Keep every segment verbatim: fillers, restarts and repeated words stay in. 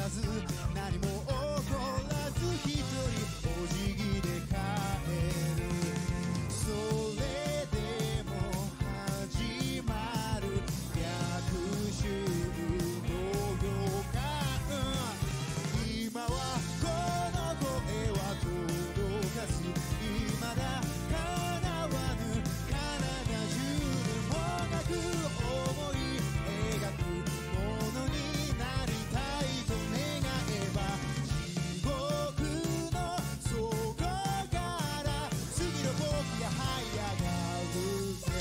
らず何も起こらず一人お辞儀で帰る。それでも始まる逆襲の予感。今はこの声は届かず未だ叶わぬ体中でもがく思い描くものになりたいと願えば地獄の底から次の僕が這い上がるぜ。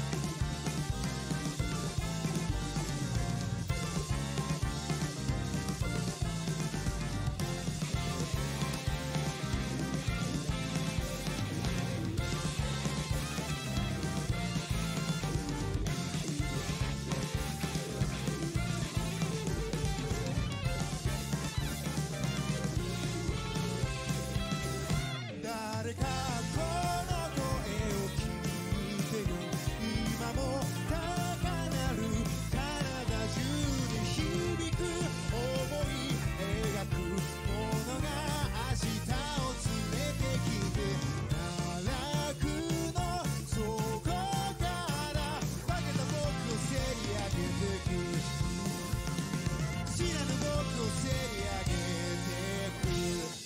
誰かこの声を聞いてる。今も高鳴る体中に響く想い描くものが明日を連れてきて奈落の底から化けた僕をせり上げてく。知らぬ僕をせり上げてく。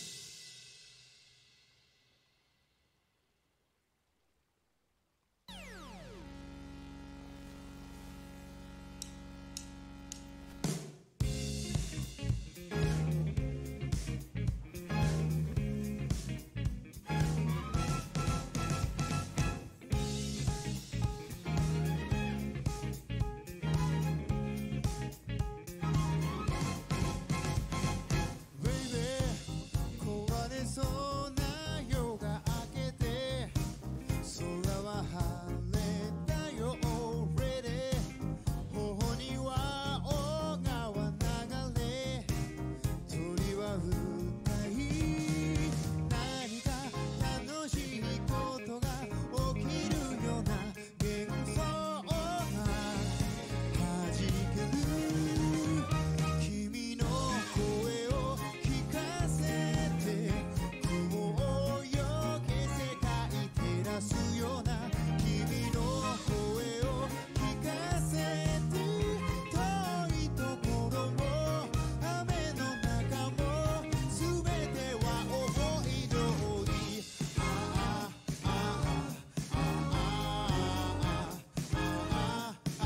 そうな夜が明けて空は晴れたよ俺で頬には小川流れ鳥は歌い何か楽しいことが起きるような幻想が弾ける。君の声を聞かせて雲をよけ世界照らすような君の声を聞かせて遠いところも雨の中も全ては思い通り。ああああああああ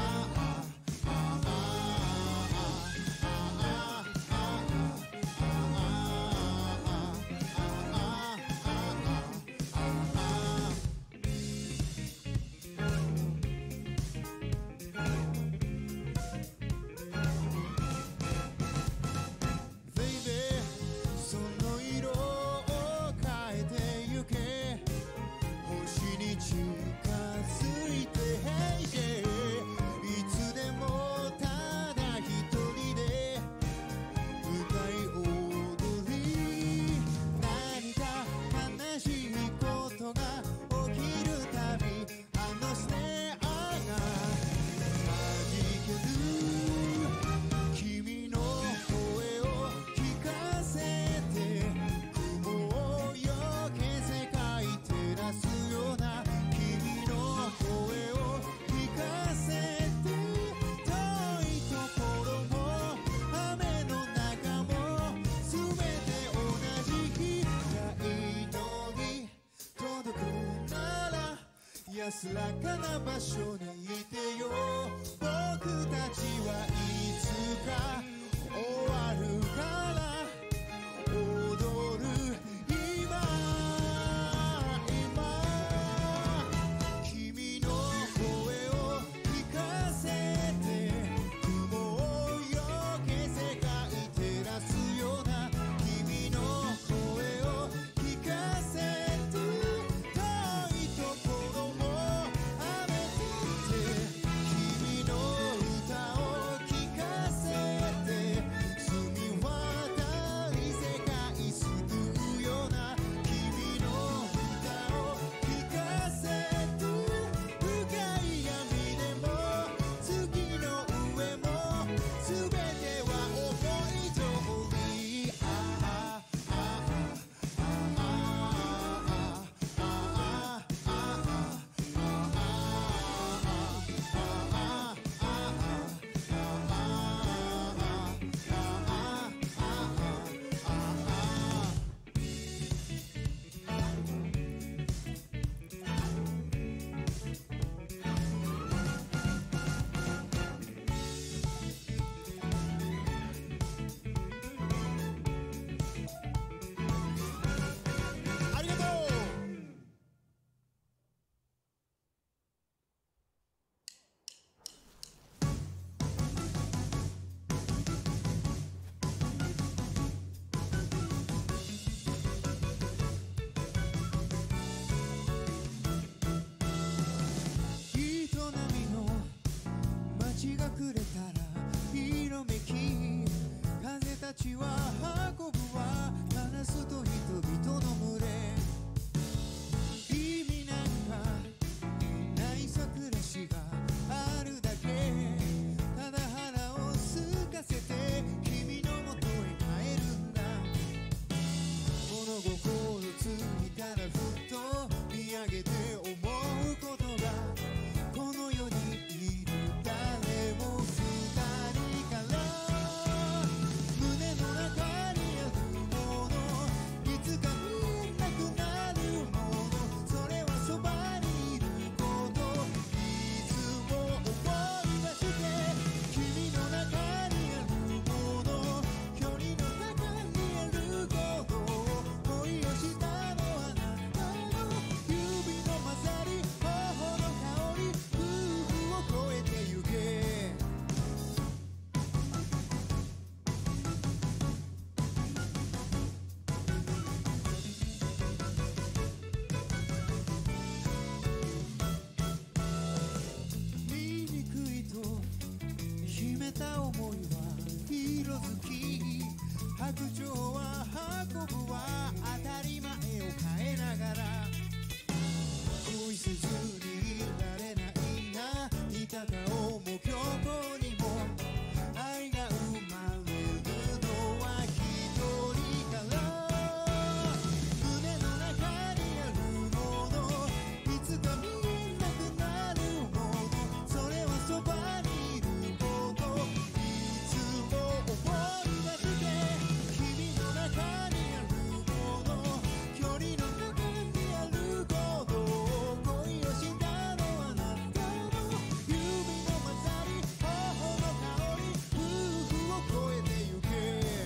その色を変えてゆけ星に近づいて Hey yeah いつでもただ一人で歌い踊り何か悲しいことが起きるたびあのスネアが弾ける。君の声を聞かせて雲をよけ世界照らすような君の声を聞かせて遠いところも雨の中も全て同じ光のに届くなら安らかな場所にいてよ。僕たちはいつか終わるから踊る今今君の声を聞かせて雲をよけ世界照らすような君の声を聞かせて遠いところも雨降って君の歌を聞かせてらしがあるだけただ腹を空かせて君のもとへ帰るんだ物心ついたらふと見上げて思うことがこの世にいる誰も二人から胸の中にあるものいつか見えなくなるものそれはそばにいることいつも思い出して君の中にあるもの距離の中にあること恋をしたのあなたの指の混ざり頬の香り夫婦を越えてゆけ醜いと秘めた想いは色づき白鳥は運ぶは当たり前を変えながら恋せずにいられないな似た顔も虚構にも愛が生まれるのは一人から胸の中にあるものいつか見えなくなるものそれはそばにいることいつも思い出して君の中にあるもの距離の中にあること恋をしたのあなたの指の混ざり頬の香り夫婦を越えてゆけ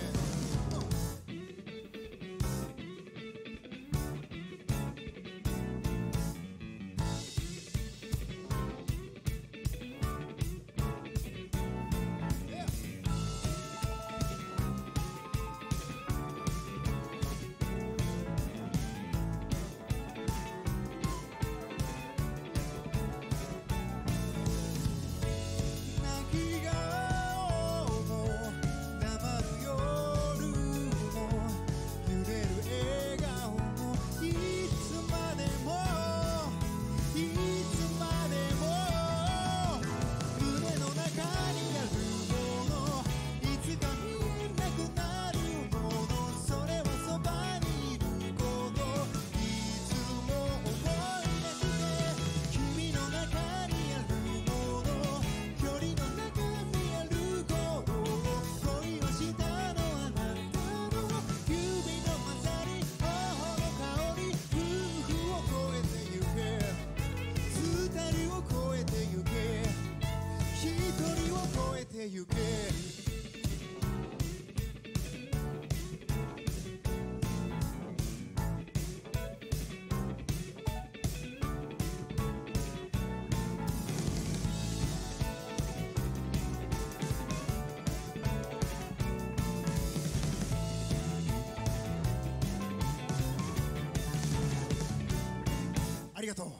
泣き顔も黙る夜も揺れる笑顔もいつまでもいつまでも胸の中にあるものいつか見えなくなるものそれはそばにいることいつも思い出して君の中にあるもの距離の中にあること恋をしたのあなたの指の混ざり頬の香り夫婦を越えてゆけ二人を越えてゆけ一人を越えてゆけありがとう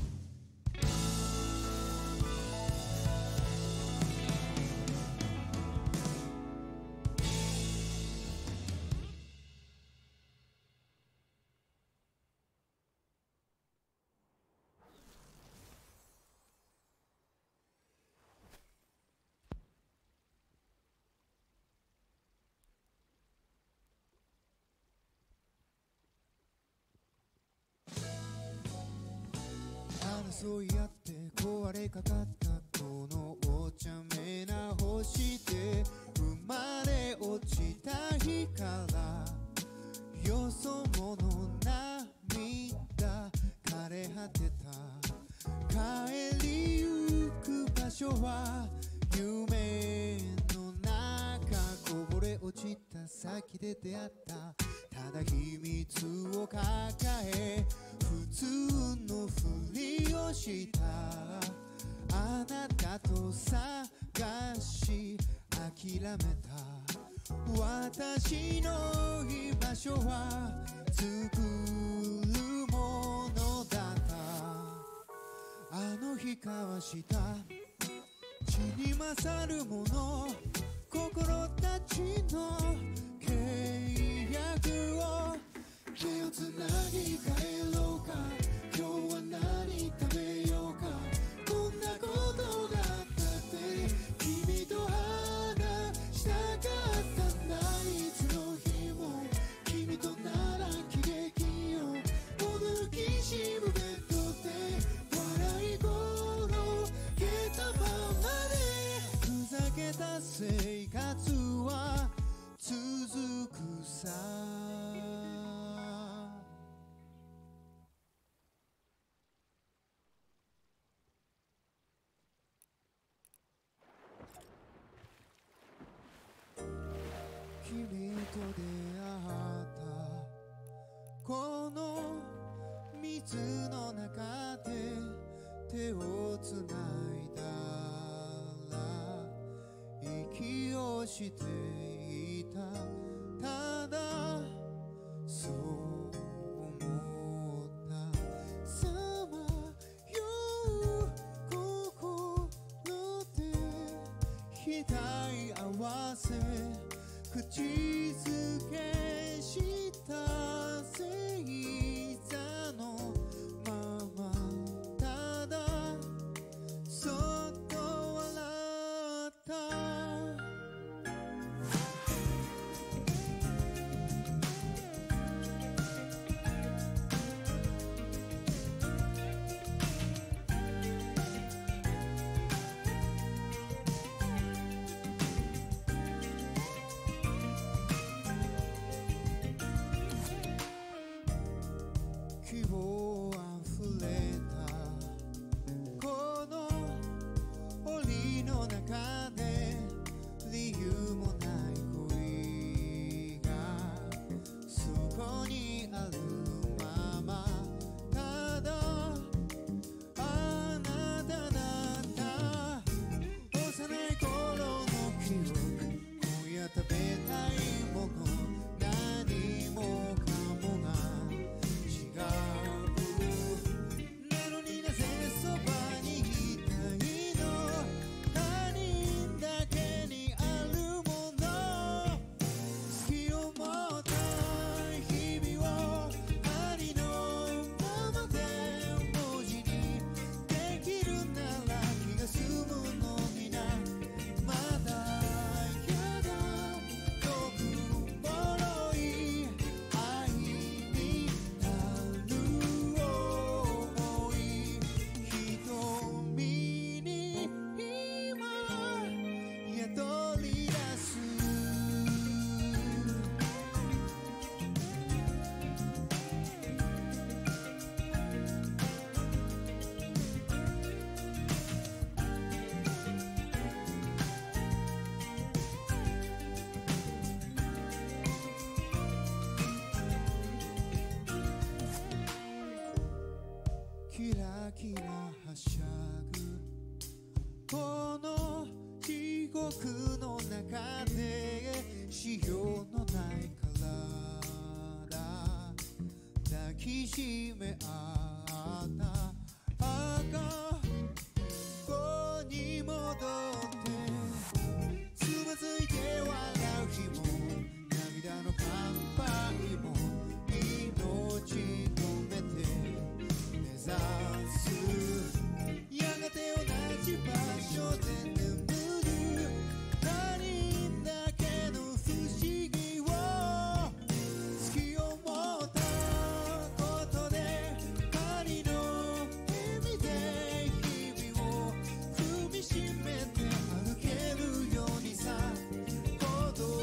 争い合って壊れかかったこのお茶目な星で生まれ落ちた日からよそ者涙枯れ果てた帰りゆく場所は夢の中こぼれ落ちた先で出会ったただ秘密を抱え普通のふりをしたあなたと探し諦めた私の居場所は作るものだったあの日交わした血に勝るもの心たちの契約を手をつなぎ帰ろうか今日は何食べようかこんな手をつないだら息をしていた。ただそう思った。さまよう心で額合わせ口づけした星座のまま、ただそっと笑った。希望あふれたこの檻の中で、理由もない恋がそこにあるまま、ただあなただった。幼い頃の記憶、今夜食べたいもの、何もかもが違う。なのになぜそばにいたいの。他人だけにあるもの、好きを持った日々をありのままで文字にできるなら気が済むのにな。まだやだ遠くぼろい愛になる想い、瞳に今宿り出す。キラキラはしゃぐこの地獄の中で、しようのない体抱きしめ合った。赤子に戻ってつまずいて笑う日も、涙の乾杯も命止めて目指す。やがて同じ場所で眠る他人だけの不思議を、好きを持ったことで針の耳で日々を踏みしめて歩けるようにさ。孤独の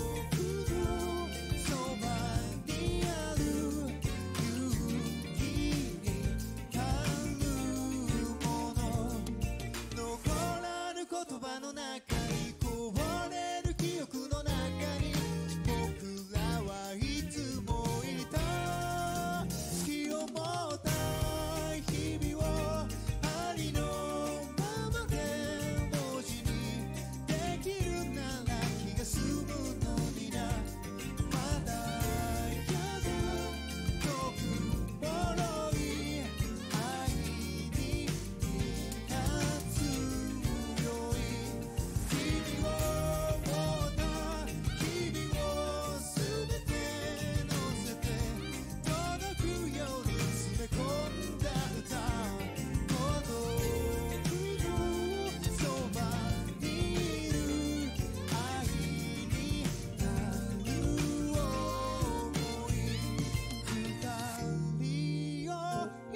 そばにある勇気に足るもの、残らぬ言葉の中にこぼれる記憶の中に、僕らはいつもいた。好きを持った日々をありのままで文字にできるなら気が済むのにな。まだやだ遠くぼろい愛に立つよい。君を持った日々をすべて乗せて届くように詰め込んだ歌。孤独のそばにいる愛になる想い、二人よ今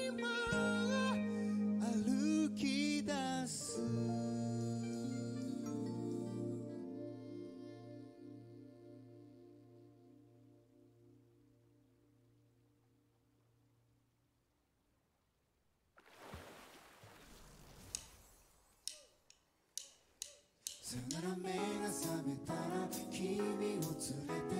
歩き出す。さよなら目が覚めたら君を連れて